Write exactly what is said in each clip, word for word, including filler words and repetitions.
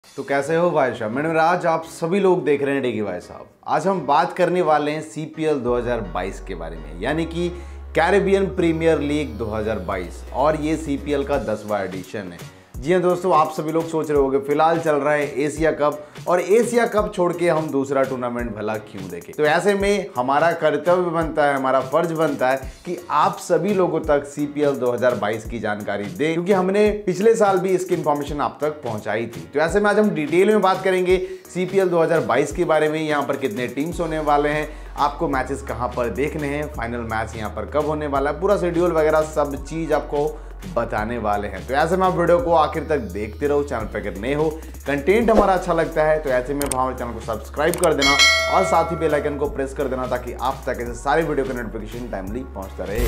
तो कैसे हो भाई साहब। मैंने आज आप सभी लोग देख रहे हैं डेगी भाई साहब। आज हम बात करने वाले हैं सीपीएल दो हज़ार बाईस के बारे में, यानी कि कैरेबियन प्रीमियर लीग दो हज़ार बाईस, और ये सीपीएल का दसवां एडिशन है। जी हाँ दोस्तों, आप सभी लोग सोच रहे होंगे फिलहाल चल रहा है एशिया कप, और एशिया कप छोड़ के हम दूसरा टूर्नामेंट भला क्यों देखें। तो ऐसे में हमारा कर्तव्य बनता है, हमारा फर्ज बनता है कि आप सभी लोगों तक सीपीएल दो हज़ार बाईस की जानकारी दें, क्योंकि हमने पिछले साल भी इसकी इंफॉर्मेशन आप तक पहुंचाई थी। तो ऐसे में आज हम डिटेल में बात करेंगे सीपीएल दो हज़ार बाईस के बारे में। यहाँ पर कितने टीम्स होने वाले हैं, आपको मैचेस कहाँ पर देखने हैं, फाइनल मैच यहाँ पर कब होने वाला है, पूरा शेड्यूल वगैरह सब चीज़ आपको बताने वाले हैं। तो ऐसे में आप वीडियो को आखिर तक देखते रहो। चैनल पर अगर नए हो, कंटेंट हमारा अच्छा लगता है तो ऐसे में हमारे चैनल को सब्सक्राइब कर देना और साथ ही बेल आइकन को प्रेस कर देना, ताकि आप तक ऐसे सारे वीडियो का नोटिफिकेशन टाइमली पहुंचता रहे।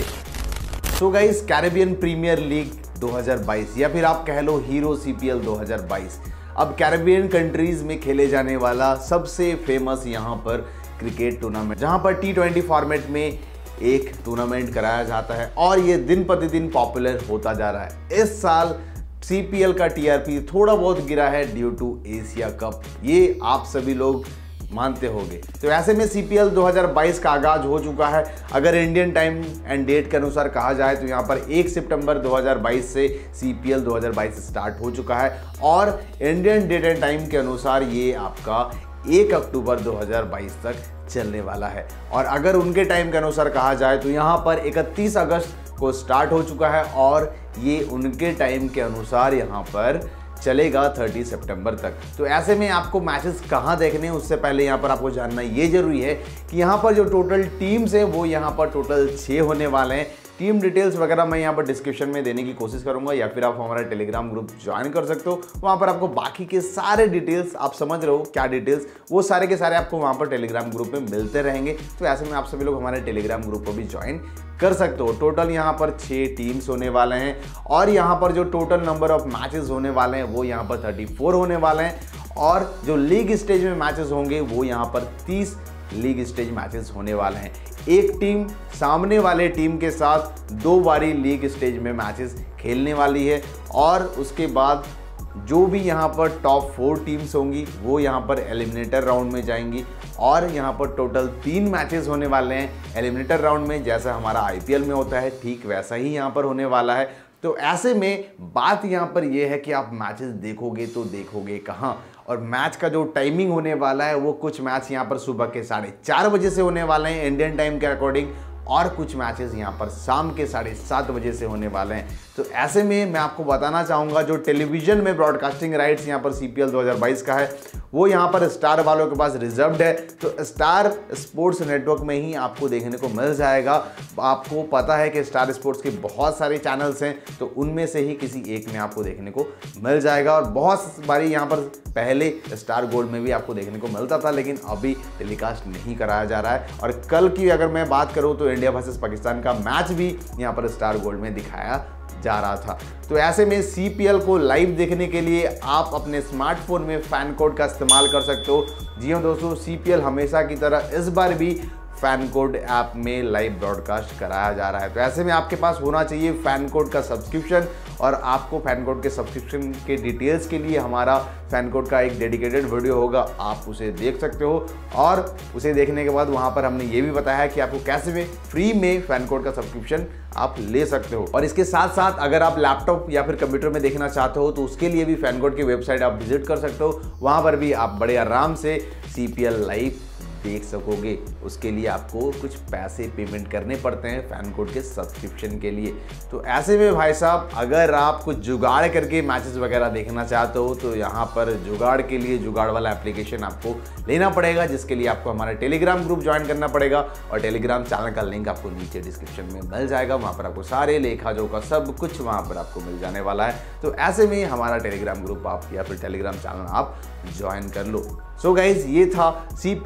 So guys, Caribbean premier league दो हज़ार बाईस, या फिर आप कह लो हीरो सीपीएल दो हज़ार बाईस, अब कैरेबियन कंट्रीज में खेले जाने वाला सबसे फेमस यहाँ पर क्रिकेट टूर्नामेंट, जहाँ पर टी ट्वेंटी फॉर्मेट में एक टूर्नामेंट कराया जाता है, और ये दिन प्रतिदिन पॉपुलर होता जा रहा है। इस साल सीपीएल का टीआरपी थोड़ा बहुत गिरा है ड्यू टू एशिया कप, ये आप सभी लोग मानते होंगे। तो ऐसे में सीपीएल दो हज़ार बाईस का आगाज हो चुका है। अगर इंडियन टाइम एंड डेट के अनुसार कहा जाए तो यहाँ पर एक सितंबर दो हज़ार बाईस से सीपीएल दो हज़ार बाईस स्टार्ट हो चुका है, और इंडियन डेट एंड टाइम के अनुसार ये आपका एक अक्टूबर दो हज़ार बाईस तक चलने वाला है। और अगर उनके टाइम के अनुसार कहा जाए तो यहाँ पर इकतीस अगस्त को स्टार्ट हो चुका है, और ये उनके टाइम के अनुसार यहाँ पर चलेगा तीस सितंबर तक। तो ऐसे में आपको मैचेस कहाँ देखने हैं, उससे पहले यहाँ पर आपको जानना ये जरूरी है कि यहाँ पर जो टोटल टीम्स हैं वो यहाँ पर टोटल छः होने वाले हैं। टीम डिटेल्स वगैरह मैं यहाँ पर डिस्क्रिप्शन में देने की कोशिश करूंगा, या फिर आप हमारा टेलीग्राम ग्रुप ज्वाइन कर सकते हो। वहाँ पर आपको बाकी के सारे डिटेल्स, आप समझ रहे हो क्या डिटेल्स, वो सारे के सारे आपको वहाँ पर टेलीग्राम ग्रुप में मिलते रहेंगे। तो ऐसे में आप सभी लोग हमारे टेलीग्राम ग्रुप को भी ज्वाइन कर सकते हो। टोटल यहाँ पर छः टीम्स होने वाले हैं, और यहाँ पर जो टोटल नंबर ऑफ मैचेस होने वाले हैं वो यहाँ पर चौंतीस होने वाले हैं, और जो लीग स्टेज में मैचेस होंगे वो यहाँ पर तीस लीग स्टेज मैचेस होने वाले हैं। एक टीम सामने वाले टीम के साथ दो बारी लीग स्टेज में मैचेस खेलने वाली है, और उसके बाद जो भी यहाँ पर टॉप फोर टीम्स होंगी वो यहाँ पर एलिमिनेटर राउंड में जाएंगी, और यहाँ पर टोटल तीन मैचेस होने वाले हैं एलिमिनेटर राउंड में। जैसा हमारा आईपीएल में होता है ठीक वैसा ही यहाँ पर होने वाला है। तो ऐसे में बात यहाँ पर यह है कि आप मैचेस देखोगे तो देखोगे कहाँ, और मैच का जो टाइमिंग होने वाला है वो कुछ मैच यहाँ पर सुबह के साढ़े चार बजे से होने वाले हैं इंडियन टाइम के अकॉर्डिंग, और कुछ मैचेस यहाँ पर शाम के साढ़े सात बजे से होने वाले हैं। तो ऐसे में मैं आपको बताना चाहूँगा, जो टेलीविज़न में ब्रॉडकास्टिंग राइट्स यहाँ पर सीपीएल दो हज़ार बाईस का है वो यहाँ पर स्टार वालों के पास रिजर्व्ड है। तो स्टार स्पोर्ट्स नेटवर्क में ही आपको देखने को मिल जाएगा। आपको पता है कि स्टार स्पोर्ट्स के बहुत सारे चैनल्स हैं, तो उनमें से ही किसी एक में आपको देखने को मिल जाएगा। और बहुत बारी यहाँ पर पहले स्टार गोल्ड में भी आपको देखने को मिलता था, लेकिन अभी टेलीकास्ट नहीं कराया जा रहा है। और कल की अगर मैं बात करूँ तो इंडिया वर्सेस पाकिस्तान का मैच भी यहाँ पर स्टार गोल्ड में दिखाया जा रहा था। तो ऐसे में सीपीएल को लाइव देखने के लिए आप अपने स्मार्टफोन में फैन कोड का इस्तेमाल कर सकते हो। जी हाँ दोस्तों, सीपीएल हमेशा की तरह इस बार भी फैन कोड ऐप में लाइव ब्रॉडकास्ट कराया जा रहा है। तो ऐसे में आपके पास होना चाहिए फैन कोड का सब्सक्रिप्शन, और आपको फैन कोड के सब्सक्रिप्शन के डिटेल्स के लिए हमारा फैन कोड का एक डेडिकेटेड वीडियो होगा, आप उसे देख सकते हो। और उसे देखने के बाद वहाँ पर हमने ये भी बताया है कि आपको कैसे में फ्री में फैन कोड का सब्सक्रिप्शन आप ले सकते हो। और इसके साथ साथ अगर आप लैपटॉप या फिर कंप्यूटर में देखना चाहते हो तो उसके लिए भी फैन कोड की वेबसाइट आप विजिट कर सकते हो। वहाँ पर भी आप बड़े आराम से सीपीएल लाइव देख सकोगे। उसके लिए आपको कुछ पैसे पेमेंट करने पड़ते हैं फैन कोड के सब्सक्रिप्शन के लिए। तो ऐसे में भाई साहब, अगर आप कुछ जुगाड़ करके मैचेस वगैरह देखना चाहते हो तो यहाँ पर जुगाड़ के लिए जुगाड़ वाला एप्लीकेशन आपको लेना पड़ेगा, जिसके लिए आपको हमारा टेलीग्राम ग्रुप ज्वाइन करना पड़ेगा, और टेलीग्राम चैनल का लिंक आपको नीचे डिस्क्रिप्शन में मिल जाएगा। वहाँ पर आपको सारे लेखा जोखा सब कुछ वहाँ पर आपको मिल जाने वाला है। तो ऐसे में हमारा टेलीग्राम ग्रुप आप या फिर टेलीग्राम चैनल आप ज्वाइन कर लो। सो गाइज, ये था सीपीएल का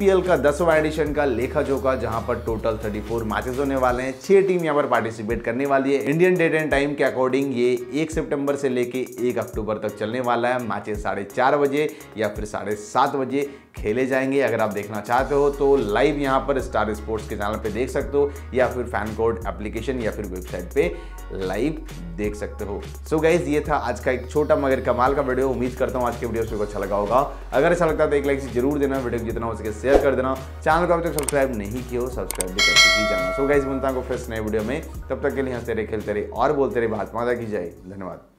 दसवां एडिशन का लेखा जोखा, जहां पर टोटल चौंतीस मैचेस होने वाले हैं। छह टीम यहां पर पार्टिसिपेट करने वाली है। इंडियन डेट एंड टाइम के अकॉर्डिंग ये एक सितंबर से लेके एक अक्टूबर तक चलने वाला है। मैचेस साढ़े चार बजे या फिर साढ़े सात बजे खेले जाएंगे। अगर आप देखना चाहते हो तो लाइव यहां पर स्टार स्पोर्ट्स के चैनल पे देख सकते हो, या फिर फैन कोड एप्लीकेशन या फिर वेबसाइट पे लाइव देख सकते हो। सो so गाइज, ये था आज का एक छोटा मगर कमाल का वीडियो। उम्मीद करता हूँ आज के वीडियो को अच्छा लगा होगा। अगर अच्छा लगता है तो एक लाइक से जरूर देना, वीडियो जितना हो सके शेयर कर देना। चैनल को अभी तक सब्सक्राइब नहीं किया हो, सब्सक्राइब भी करके ही जाना। सो गाइज, मिलता हूँ फिर नए वीडियो में। तब तक के लिए हंसते रहे, खेलते रहे और बोलते रहे, भारत माता की जय। धन्यवाद।